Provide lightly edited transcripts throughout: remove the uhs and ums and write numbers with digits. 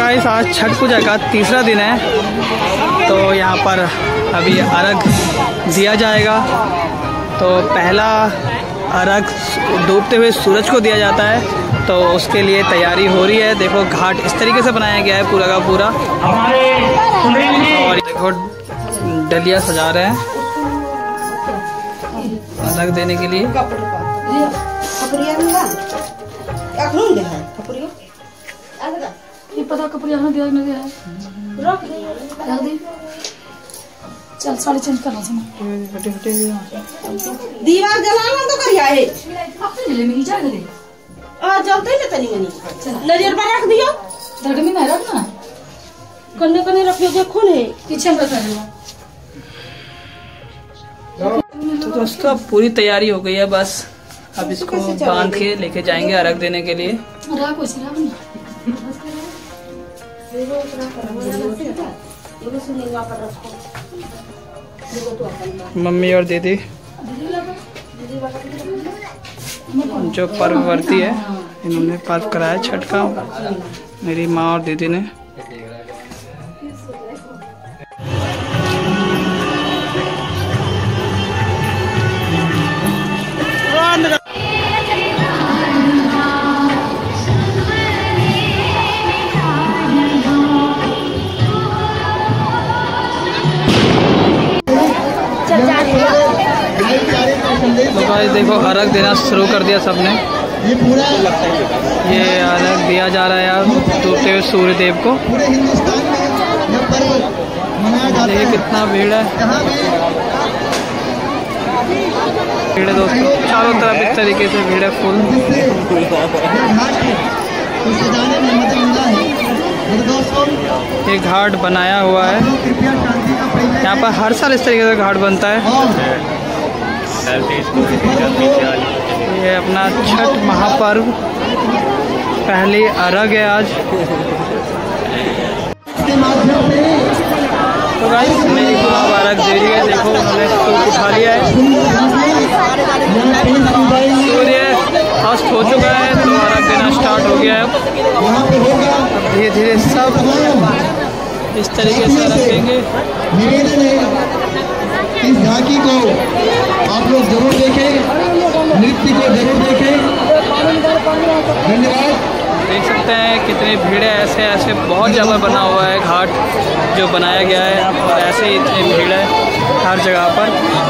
Guys आज छठ पूजा का तीसरा दिन है, तो यहाँ पर अभी अर्घ दिया जाएगा। तो पहला अर्घ डूबते हुए सूरज को दिया जाता है, तो उसके लिए तैयारी हो रही है। देखो घाट इस तरीके से बनाया गया है पूरा का पूरा, और देखो डलिया सजा रहे हैं अर्घ देने के लिए। पता कपड़े दिया है चल साड़ी चेंज करना दीवार जलाना तो करिया है अपने मिल जाएगा जलते ना तनी मनी नजर पर रख दियो धड़ में नहीं रखना कन्ने कन्ने रखियो जो खून है पीछे में कर लो। तो दोस्तों अब पूरी तैयारी हो गई है, बस अब इसको बांध के लेके जाएंगे अर्घ देने के लिए। मम्मी और दीदी जो पर्ववर्ती है, इन्होंने पर्व कराया छठ का, मेरी माँ और दीदी ने। तो भाई देखो अर्घ देना शुरू कर दिया सबने। ये अर्घ दिया जा रहा है यार डूबते हुए सूर्य देव को। देखिए कितना भीड़ है, भीड़ है दोस्तों, चारों तरफ इस तरीके से भीड़ है फुल। ये घाट बनाया हुआ है, यहाँ पर हर साल इस तरीके से घाट बनता है। ये अपना छठ महापर्व पहली अर्घ है आज। तो गाइस मेरी गुलाब अर्घ दे रही है, देखो उन्होंने सूप उठा लिया है। सूर्य अस्त हो चुका है तो अर्घ देना स्टार्ट हो गया है। अब धीरे धीरे सब इस तरीके से रखेंगे। इस झांकी को आप लोग जरूर देखें, नृत्य को जरूर देखें। धन्यवाद। देख सकते हैं कितनी भीड़ है, ऐसे ऐसे बहुत ज़्यादा बना हुआ है घाट जो बनाया गया है, और ऐसे ही इतनी भीड़ है हर जगह पर।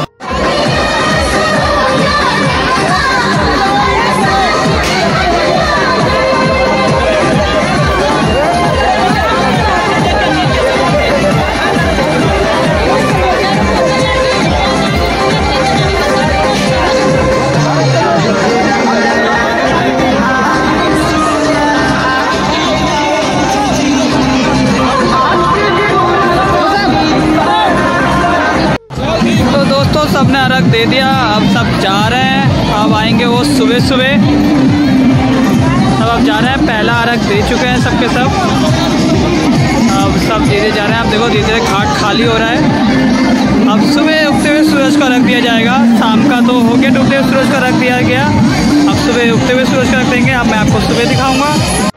सबने अर्घ दे दिया, अब सब जा रहे हैं। अब आएंगे वो सुबह सुबह, अब जा रहे हैं। पहला अर्घ दे चुके हैं सबके सब, अब सब धीरे जा रहे हैं। आप देखो धीरे धीरे घाट खाली हो रहा है। अब सुबह उगते हुए सूरज का अर्घ दिया जाएगा। शाम का तो हो गया डूबते हुए सूरज का अर्घ दिया गया, अब सुबह उगते हुए सूरज का अर्घ देंगे। अब मैं आपको सुबह दिखाऊंगा।